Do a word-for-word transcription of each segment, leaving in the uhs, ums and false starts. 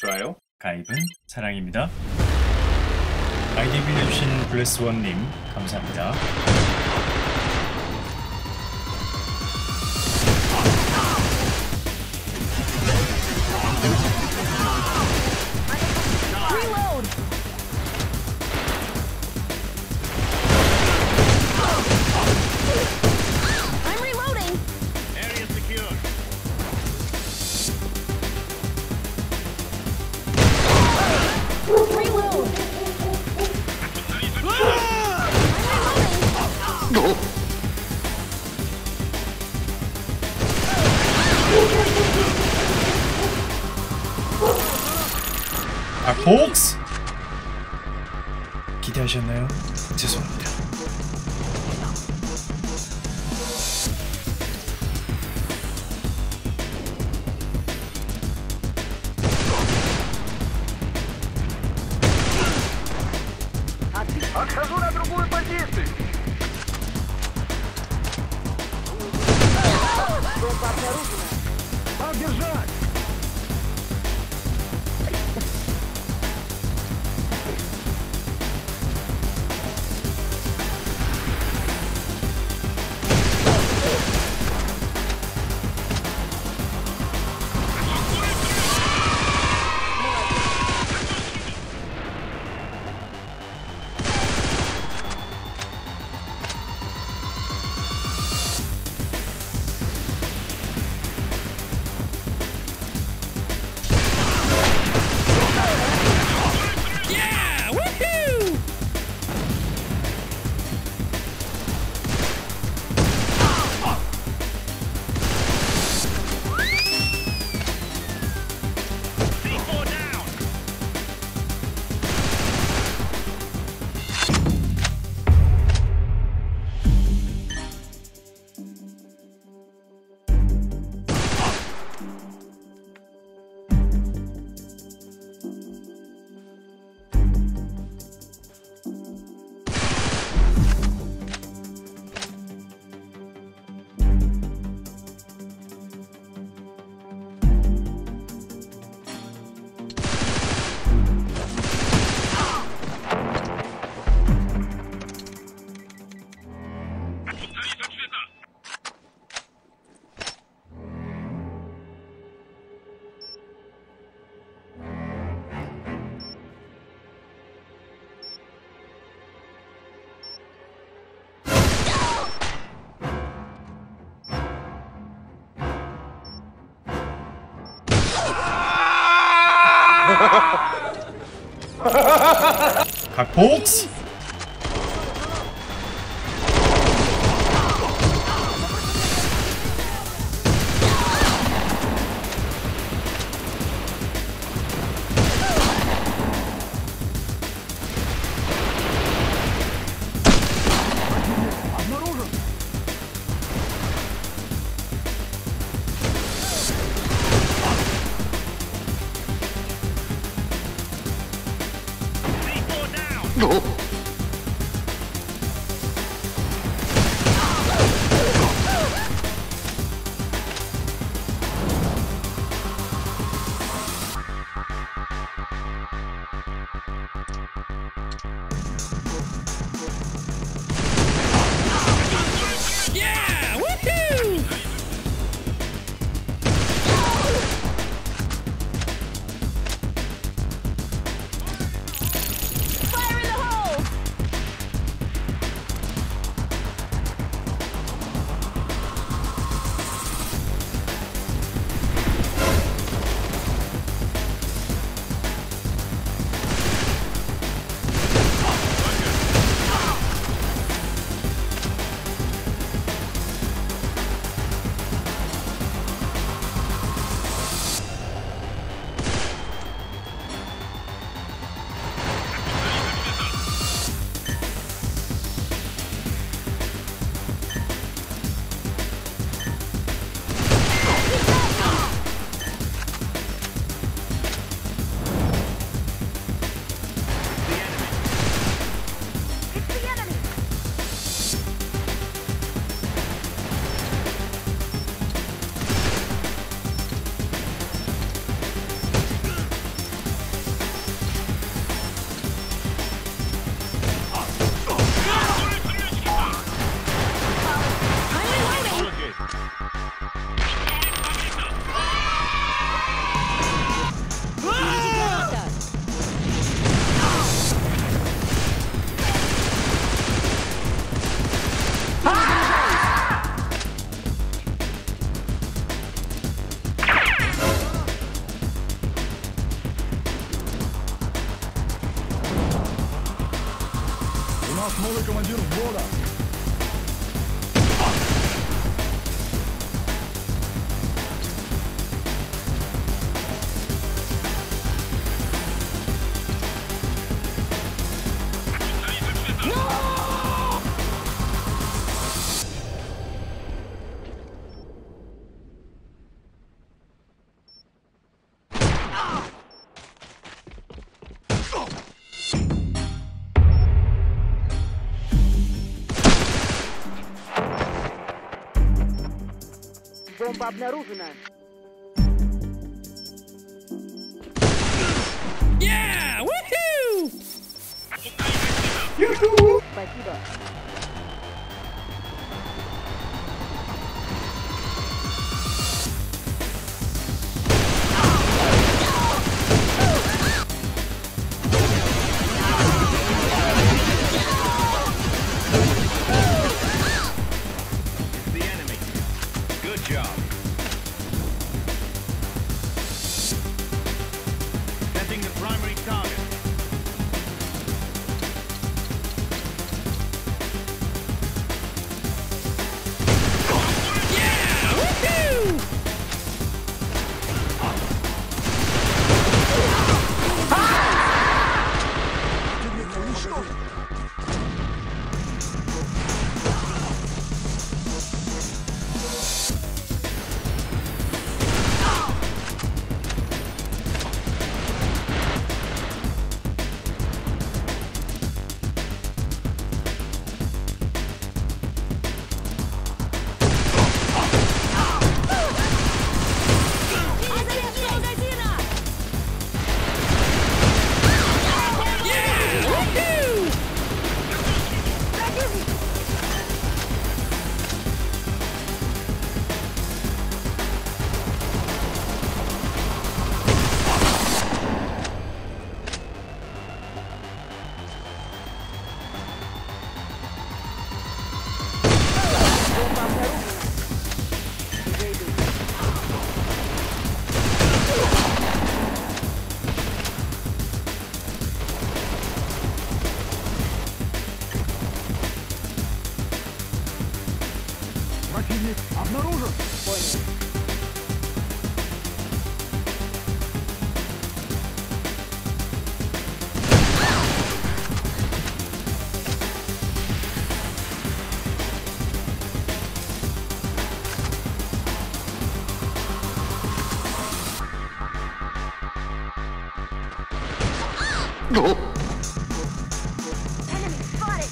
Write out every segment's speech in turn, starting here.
좋아요, 가입은 사랑입니다. 아이디 빌려주신 블레스원님 감사합니다. 아, 복스! 기대하셨나요? 죄송합니다. Отхожу на другую позицию. Поддержать! 각복스! Fire in the hole! нас новый командир взвода. Бомба обнаружена. Yeah! Woohoo! Спасибо. The enemy. Good job. Setting the primary target. Yeah! Woohoo! Yeah! Woohoo! Бомба обнаружена. Уже иду. Противник обнаружен. Понял. Enemy spotted.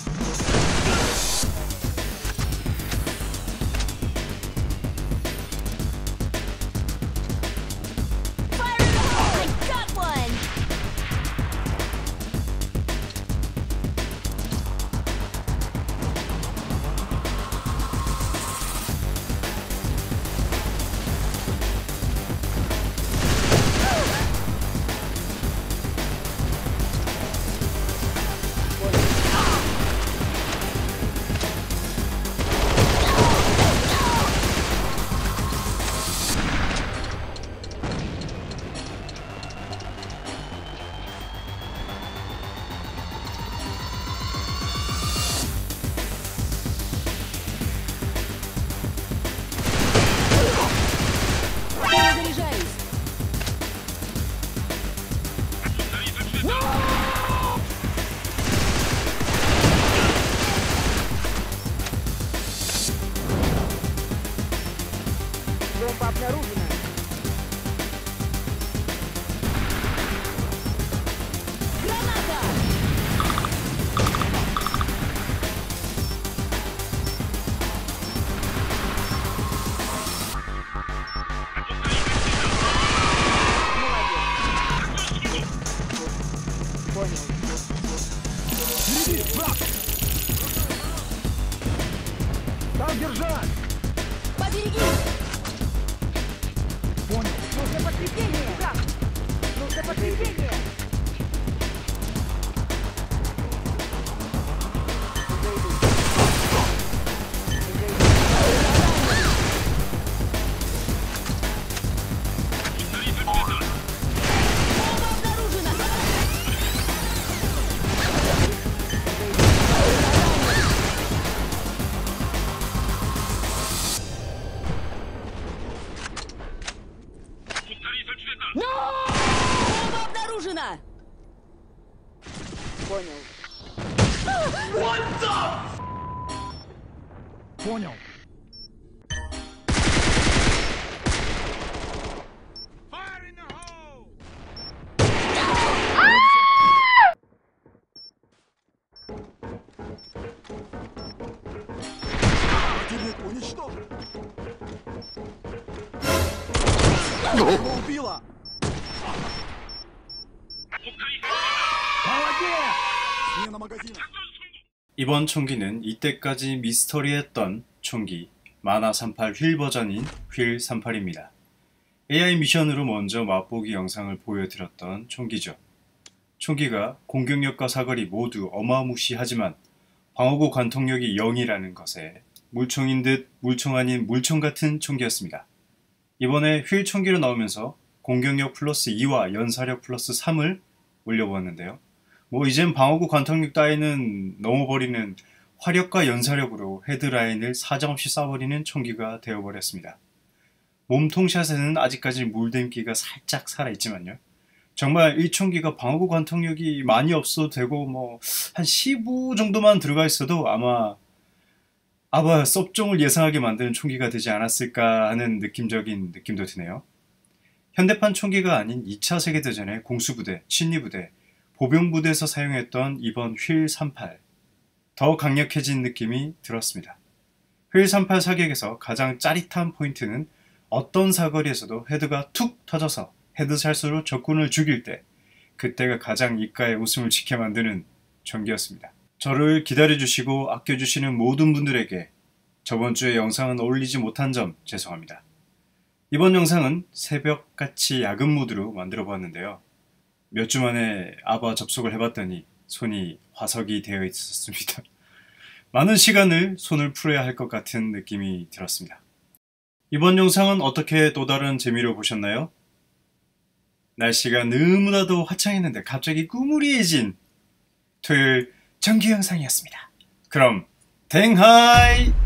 Fire in the hole! I got one! Перезаряжаюсь. Бомба обнаружена. Граната! Молодец. Понял. Впереди, враг! Там держать! Поберегись! Понял. Нужно подкрепление! Как? Нужно подкрепление! Уже иду. Уже иду. Бомба обнаружена! Уже иду. Понял. Понял. Противник уничтожен. Его убило. Молодец! Смена магазина. 이번 총기는 이때까지 미스터리했던 총기 마나 삼십팔 휠 버전인 휠 삼십팔입니다. 에이아이 미션으로 먼저 맛보기 영상을 보여드렸던 총기죠. 총기가 공격력과 사거리 모두 어마무시하지만 방어구 관통력이 영이라는 것에 물총인 듯 물총 아닌 물총 같은 총기였습니다. 이번에 휠 총기로 나오면서 공격력 플러스 이와 연사력 플러스 삼을 올려보았는데요. 뭐 이젠 방어구 관통력 따위는 넘어버리는 화력과 연사력으로 헤드라인을 사정없이 쏴버리는 총기가 되어버렸습니다. 몸통샷에는 아직까지 물댐기가 살짝 살아있지만요. 정말 이 총기가 방어구 관통력이 많이 없어도 되고 뭐 한 십오 정도만 들어가 있어도 아마 아마 섭종을 예상하게 만드는 총기가 되지 않았을까 하는 느낌적인 느낌도 드네요. 현대판 총기가 아닌 이 차 세계대전의 공수부대, 친위부대, 보병부대에서 사용했던 이번 휠 삼십팔, 더 강력해진 느낌이 들었습니다. 휠 삼십팔 사격에서 가장 짜릿한 포인트는 어떤 사거리에서도 헤드가 툭 터져서 헤드샷으로 적군을 죽일 때, 그때가 가장 입가에 웃음을 짓게 만드는 총기였습니다. 저를 기다려주시고 아껴주시는 모든 분들에게 저번 주에 영상은 올리지 못한 점 죄송합니다. 이번 영상은 새벽같이 야근 모드로 만들어 보았는데요. 몇 주 만에 아바 접속을 해봤더니 손이 화석이 되어 있었습니다. 많은 시간을 손을 풀어야 할 것 같은 느낌이 들었습니다. 이번 영상은 어떻게 또 다른 재미로 보셨나요? 날씨가 너무나도 화창했는데 갑자기 꾸무리해진 토요일 정규 영상이었습니다. 그럼 댕하이!